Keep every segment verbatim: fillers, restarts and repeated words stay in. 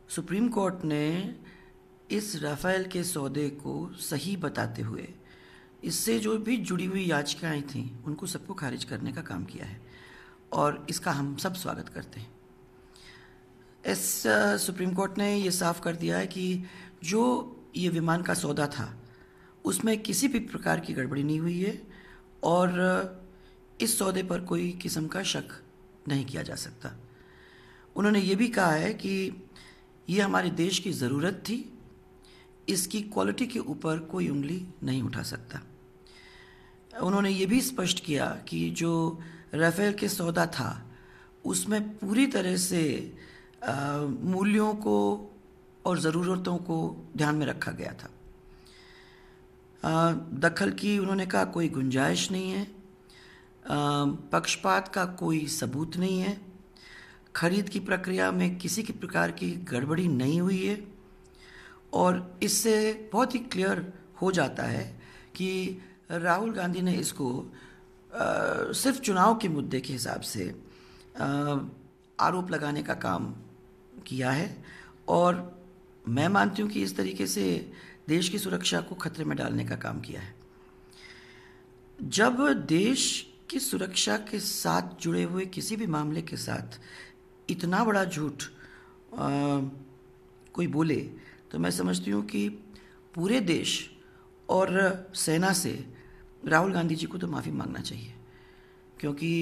Supreme court ने इस Rafale के सौदे को सही बताते हुए इससे जो भी जुड़ी हुई याचिकाएं थीं उनको सबको खारिज करने का काम किया है और इसका हम सब स्वागत करते हैं। इस सुप्रीम कोर्ट ने ये साफ कर दिया है कि जो ये विमान का सौदा था उसमें किसी भी प्रकार की गड़बड़ी नहीं हुई है और इस सौदे पर कोई किस्म का शक नहीं किया जा सकता। उन्होंने ये भी कहा है कि ये हमारे देश की ज़रूरत थी, इसकी क्वालिटी के ऊपर कोई उंगली नहीं उठा सकता। उन्होंने ये भी स्पष्ट किया कि जो राफेल के सौदा था उसमें पूरी तरह से मूल्यों को और ज़रूरतों को ध्यान में रखा गया था। आ, दखल की उन्होंने कहा कोई गुंजाइश नहीं है, आ, पक्षपात का कोई सबूत नहीं है, खरीद की प्रक्रिया में किसी की प्रकार की गड़बड़ी नहीं हुई है और इससे बहुत ही क्लियर हो जाता है कि राहुल गांधी ने इसको आ, सिर्फ चुनाव के मुद्दे के हिसाब से आ, आरोप लगाने का काम किया है और मैं मानती हूँ कि इस तरीके से देश की सुरक्षा को खतरे में डालने का काम किया है। जब देश की सुरक्षा के साथ जुड़े हुए किसी भी मामले के साथ इतना बड़ा झूठ कोई बोले तो मैं समझती हूँ कि पूरे देश और सेना से राहुल गांधी जी को तो माफ़ी मांगना चाहिए, क्योंकि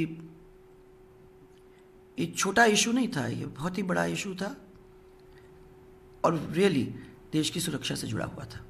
ये छोटा इशू नहीं था, ये बहुत ही बड़ा इशू था और रियली देश की सुरक्षा से जुड़ा हुआ था।